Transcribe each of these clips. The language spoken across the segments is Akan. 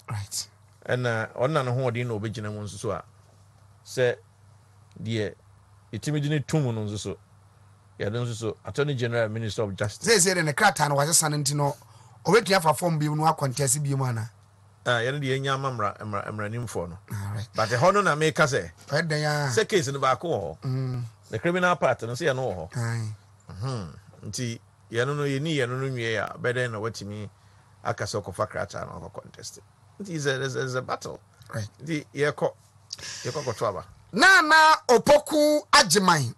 Right. And on an hoarding no begin and so say dear it immediately 2 months so. Yeah, don't so Attorney General, Minister of Justice. They said in the Cratan was a son and Tino. Or wait, you have a form be no contest be mana. Yeah, the Yamamra, I'm running for no. Right. But the honor make us say, Right there. say case in the back hall. The criminal part and say no. Until you don't know you need and better than what to me. Akasoko Fakrata or contest. It is a battle. Right. The Yako Trava. Naana Opoku Agyemang.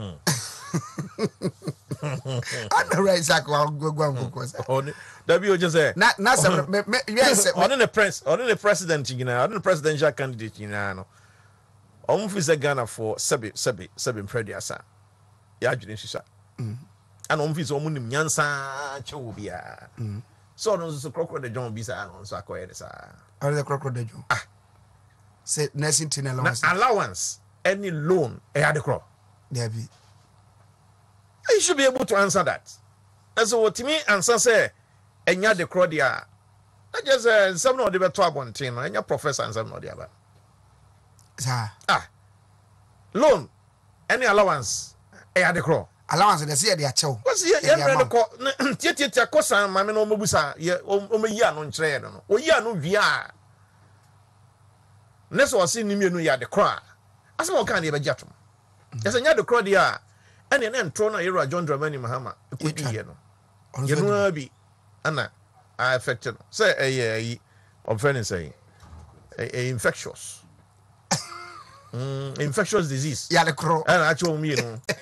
I know right exactly what go. W just say Yes, on the president, you know, on the presidential candidate, you know. Visa Ghana for seven prediasa. Ya Junisha. And visa omunim Yansa Chobia. So no so crocodile John Bisa on so acquired. Or the crocodile. Say nursing tin allowance. Any loan, had the crop. There be. You should be able to answer that. And so what to me answer say, and you're the crowdia. I just some of the 12 on team, and your professor and some of the other. Loan, any allowance, had the crow. Allowance, they say they are chow. What's here? Tia Cosa, Mamma no Mubusa, Omeya non Treno, or ya no via. Next was seeing you ya the cry. As well can you jet. There's another crowdia. And then Trona era John Dramani Mahama. You know, be Anna. I affected. Say a friend saying a infectious. Infectious disease. Yeah, the crow. And actual me,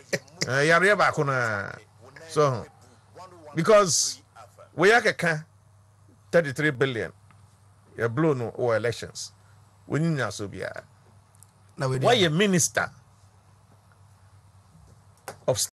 so because we are 33 billion. You're blown or elections. We need now so be why a minister of